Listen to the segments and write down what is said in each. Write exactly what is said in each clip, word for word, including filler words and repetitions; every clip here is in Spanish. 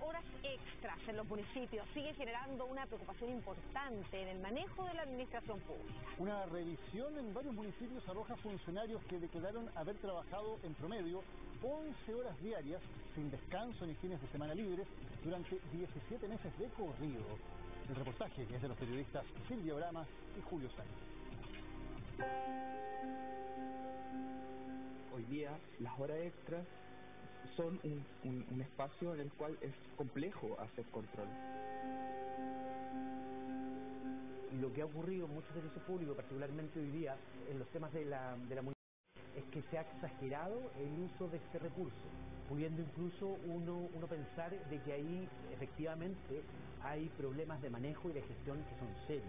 horas extras en los municipios sigue generando una preocupación importante en el manejo de la administración pública. Una revisión en varios municipios arroja funcionarios que declararon haber trabajado en promedio once horas diarias, sin descanso ni fines de semana libres, durante diecisiete meses de corrido. El reportaje es de los periodistas Silvia Brama y Julio Sánchez. Hoy día las horas extras son un, un, un espacio en el cual es complejo hacer control. Y lo que ha ocurrido en muchos servicios públicos, particularmente hoy día en los temas de la, de la municipalidad, es que se ha exagerado el uso de este recurso, pudiendo incluso uno, uno pensar de que ahí efectivamente hay problemas de manejo y de gestión que son serios.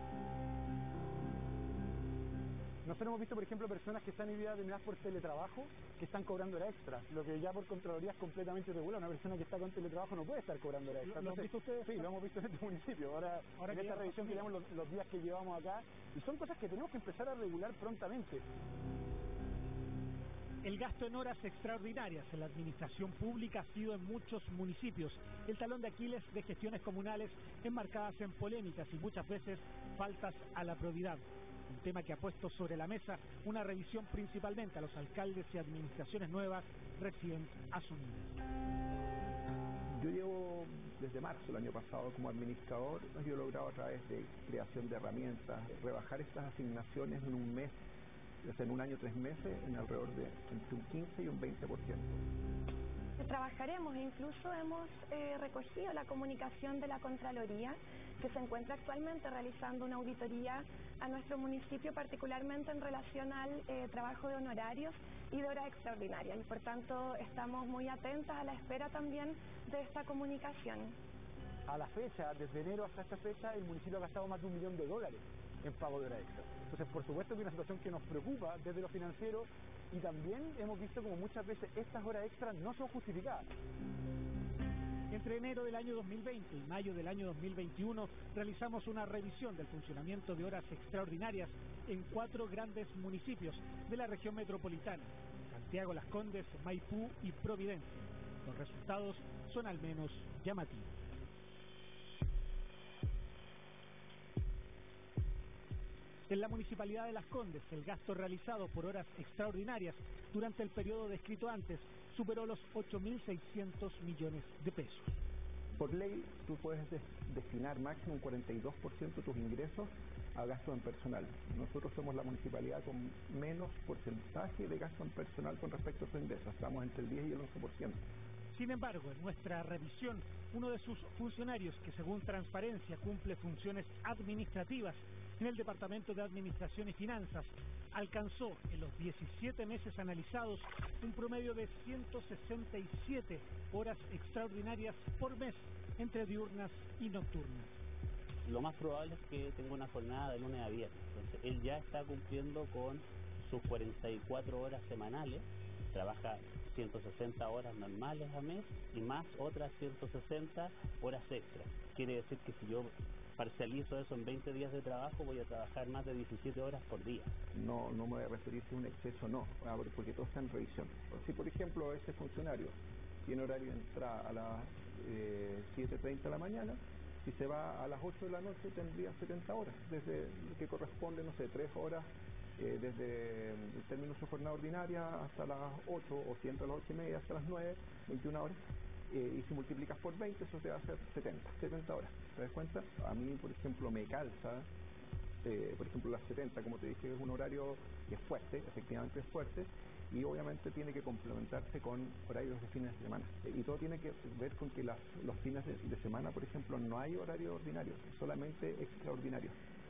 Nosotros hemos visto, por ejemplo, personas que están hoy día determinadas por teletrabajo, que están cobrando hora extra, lo que ya por Contraloría es completamente irregular. Una persona que está con teletrabajo no puede estar cobrando hora extra. ¿Lo, ¿lo han visto ustedes? Sí, lo hemos visto en este municipio. Ahora, Ahora en esta revisión que llevamos los, los días que llevamos acá, y son cosas que tenemos que empezar a regular prontamente. El gasto en horas extraordinarias en la administración pública ha sido en muchos municipios el talón de Aquiles de gestiones comunales enmarcadas en polémicas y muchas veces faltas a la probidad. Un tema que ha puesto sobre la mesa una revisión principalmente a los alcaldes y administraciones nuevas recién asumidas. Yo llevo desde marzo del año pasado como administrador, yo he logrado a través de creación de herramientas, rebajar estas asignaciones en un mes, en un año, tres meses, en alrededor de entre un quince y un veinte por ciento. Trabajaremos e incluso hemos eh, recogido la comunicación de la Contraloría, que se encuentra actualmente realizando una auditoría a nuestro municipio, particularmente en relación al eh, trabajo de honorarios y de horas extraordinarias, y por tanto estamos muy atentas a la espera también de esta comunicación. A la fecha, desde enero hasta esta fecha, el municipio ha gastado más de un millón de dólares en pago de hora extra. Entonces, por supuesto que es una situación que nos preocupa desde lo financiero, y también hemos visto como muchas veces estas horas extras no son justificadas. Entre enero del año dos mil veinte y mayo del año dos mil veintiuno realizamos una revisión del funcionamiento de horas extraordinarias en cuatro grandes municipios de la región metropolitana: Santiago, Las Condes, Maipú y Providencia. Los resultados son al menos llamativos. En la Municipalidad de Las Condes, el gasto realizado por horas extraordinarias durante el periodo descrito antes superó los ocho mil seiscientos millones de pesos. Por ley, tú puedes des destinar máximo un cuarenta y dos por ciento de tus ingresos a gasto en personal. Nosotros somos la municipalidad con menos porcentaje de gasto en personal con respecto a sus ingresos. Estamos entre el diez y el once por ciento. Sin embargo, en nuestra revisión, uno de sus funcionarios, que según Transparencia cumple funciones administrativas en el Departamento de Administración y Finanzas, alcanzó en los diecisiete meses analizados un promedio de ciento sesenta y siete horas extraordinarias por mes, entre diurnas y nocturnas. Lo más probable es que tenga una jornada de lunes a viernes. Entonces, él ya está cumpliendo con sus cuarenta y cuatro horas semanales, trabaja ciento sesenta horas normales a mes y más otras ciento sesenta horas extras. Quiere decir que si yo parcializo eso en veinte días de trabajo, voy a trabajar más de diecisiete horas por día. No, no me voy a referir si es un exceso o no, porque todo está en revisión. Si, por ejemplo, este funcionario tiene horario de entrada a las eh, siete treinta de la mañana, si se va a las ocho de la noche tendría setenta horas, desde que corresponde, no sé, tres horas, eh, desde el término de su jornada ordinaria hasta las ocho, o si entra a las ocho y media hasta las nueve, veintiuna horas. Eh, y si multiplicas por veinte, eso te va a hacer setenta horas. ¿Te das cuenta? A mí, por ejemplo, me calza, eh, por ejemplo, las setenta, como te dije, es un horario que es fuerte, efectivamente es fuerte, y obviamente tiene que complementarse con horarios de fines de semana. Eh, y todo tiene que ver con que las, los fines de, de semana, por ejemplo, no hay horario ordinario, solamente extraordinario.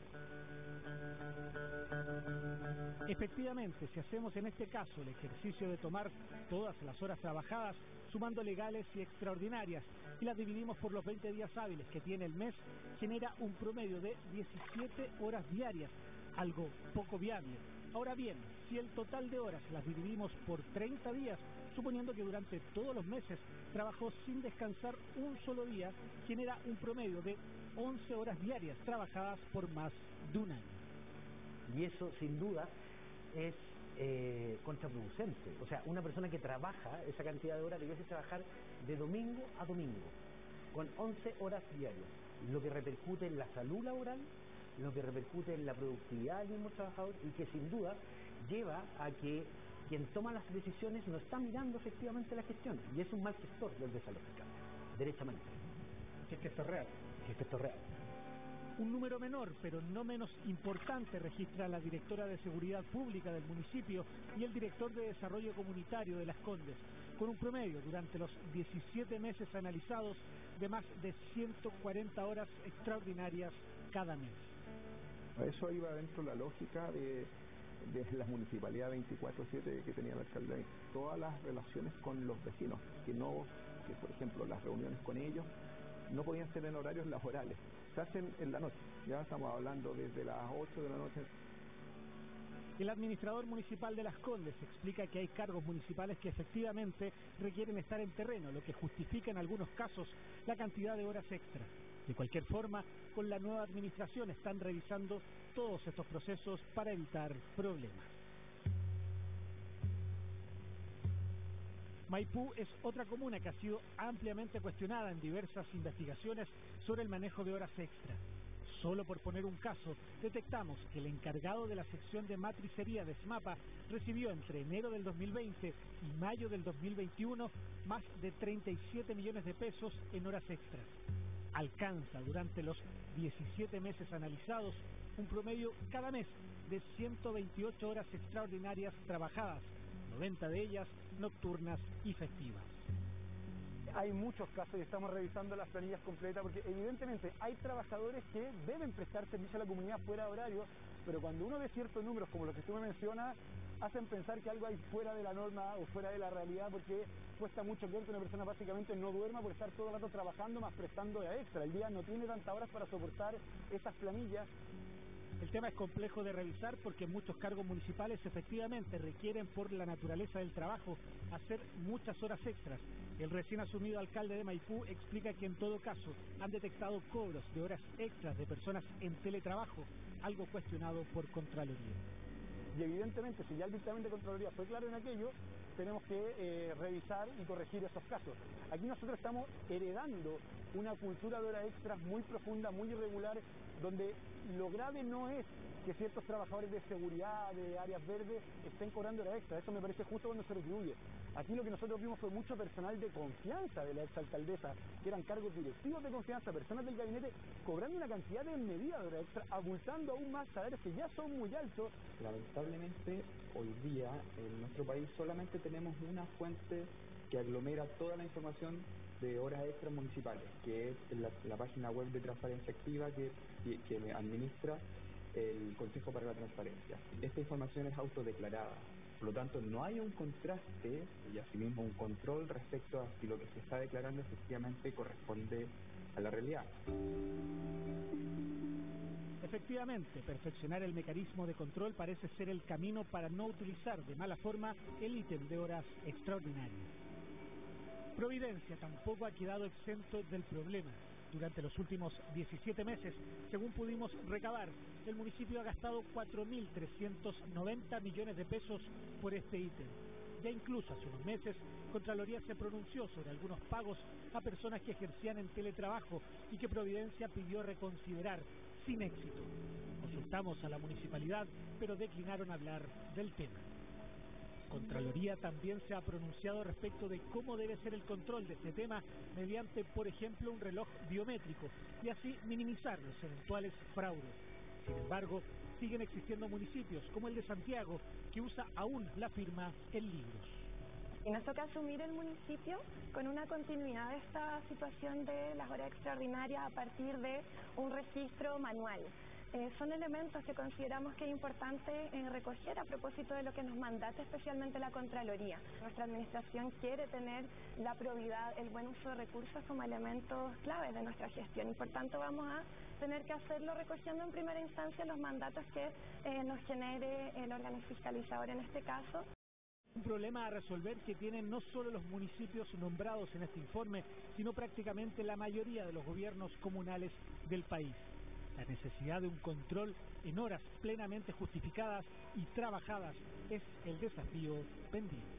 Efectivamente, si hacemos en este caso el ejercicio de tomar todas las horas trabajadas, sumando legales y extraordinarias, y las dividimos por los veinte días hábiles que tiene el mes, genera un promedio de diecisiete horas diarias, algo poco viable. Ahora bien, si el total de horas las dividimos por treinta días, suponiendo que durante todos los meses trabajó sin descansar un solo día, genera un promedio de once horas diarias trabajadas por más de un año. Y eso, sin duda, es eh, contraproducente. O sea, una persona que trabaja esa cantidad de horas debiese trabajar de domingo a domingo. con once horas diarias, lo que repercute en la salud laboral, lo que repercute en la productividad del mismo trabajador y que sin duda lleva a que quien toma las decisiones no está mirando efectivamente la gestión y es un mal gestor del desarrollo fiscal, derechamente. Si es que esto es real. Si es que esto es real. Un número menor, pero no menos importante, registra la directora de Seguridad Pública del municipio y el director de Desarrollo Comunitario de Las Condes, con un promedio durante los diecisiete meses analizados de más de ciento cuarenta horas extraordinarias cada mes. A eso iba dentro la lógica de, de la municipalidad veinticuatro siete que tenía el alcalde. Todas las relaciones con los vecinos, que no, que por ejemplo las reuniones con ellos no podían ser en horarios laborales, se hacen en la noche, ya estamos hablando desde las ocho de la noche. El administrador municipal de Las Condes explica que hay cargos municipales que efectivamente requieren estar en terreno, lo que justifica en algunos casos la cantidad de horas extra. De cualquier forma, con la nueva administración están revisando todos estos procesos para evitar problemas. Maipú es otra comuna que ha sido ampliamente cuestionada en diversas investigaciones sobre el manejo de horas extra. Solo por poner un caso, detectamos que el encargado de la sección de matricería de SMAPA recibió entre enero del dos mil veinte y mayo del dos mil veintiuno más de treinta y siete millones de pesos en horas extras. Alcanza durante los diecisiete meses analizados un promedio cada mes de ciento veintiocho horas extraordinarias trabajadas, noventa de ellas nocturnas y festivas. Hay muchos casos y estamos revisando las planillas completas porque evidentemente hay trabajadores que deben prestar servicio a la comunidad fuera de horario, pero cuando uno ve ciertos números como los que tú me mencionas, hacen pensar que algo hay fuera de la norma o fuera de la realidad, porque cuesta mucho creer que una persona básicamente no duerma por estar todo el rato trabajando más prestando de extra. El día no tiene tantas horas para soportar estas planillas. El tema es complejo de revisar porque muchos cargos municipales efectivamente requieren, por la naturaleza del trabajo, hacer muchas horas extras. El recién asumido alcalde de Maipú explica que en todo caso han detectado cobros de horas extras de personas en teletrabajo, algo cuestionado por Contraloría. Y evidentemente, si ya el dictamen de Contraloría fue claro en aquello, tenemos que eh, revisar y corregir esos casos. Aquí nosotros estamos heredando una cultura de horas extras muy profunda, muy irregular, donde lo grave no es que ciertos trabajadores de seguridad, de áreas verdes, estén cobrando horas extras. Eso me parece justo cuando se retribuye. Aquí lo que nosotros vimos fue mucho personal de confianza de la exalcaldesa, que eran cargos directivos de confianza, personas del gabinete, cobrando una cantidad de medida de horas extras, abultando aún más salarios que ya son muy altos. Lamentablemente, hoy día en nuestro país solamente tenemos una fuente que aglomera toda la información de horas extras municipales, que es la, la página web de Transparencia Activa que, que, que administra el Consejo para la Transparencia. Esta información es autodeclarada, por lo tanto no hay un contraste y asimismo un control respecto a si lo que se está declarando efectivamente corresponde a la realidad. Efectivamente, perfeccionar el mecanismo de control parece ser el camino para no utilizar de mala forma el ítem de horas extraordinarias. Providencia tampoco ha quedado exento del problema. Durante los últimos diecisiete meses, según pudimos recabar, el municipio ha gastado cuatro mil trescientos noventa millones de pesos por este ítem. Ya incluso hace unos meses, Contraloría se pronunció sobre algunos pagos a personas que ejercían en teletrabajo y que Providencia pidió reconsiderar, sin éxito. Consultamos a la municipalidad, pero declinaron hablar del tema. Contraloría también se ha pronunciado respecto de cómo debe ser el control de este tema mediante, por ejemplo, un reloj biométrico y así minimizar los eventuales fraudes. Sin embargo, siguen existiendo municipios como el de Santiago que usa aún la firma en libros. Y nos toca asumir el municipio con una continuidad de esta situación de las horas extraordinarias a partir de un registro manual. Eh, son elementos que consideramos que es importante eh, recoger a propósito de lo que nos mandata especialmente la Contraloría. Nuestra administración quiere tener la probidad, el buen uso de recursos como elementos claves de nuestra gestión y por tanto vamos a tener que hacerlo recogiendo en primera instancia los mandatos que eh, nos genere el órgano fiscalizador en este caso. Un problema a resolver que tienen no solo los municipios nombrados en este informe, sino prácticamente la mayoría de los gobiernos comunales del país. La necesidad de un control en horas plenamente justificadas y trabajadas es el desafío pendiente.